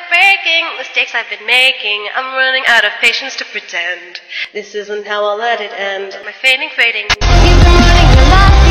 are breaking, mistakes I've been making. I'm running out of patience to pretend. This isn't how I'll let it end. My fading. You've been running your life.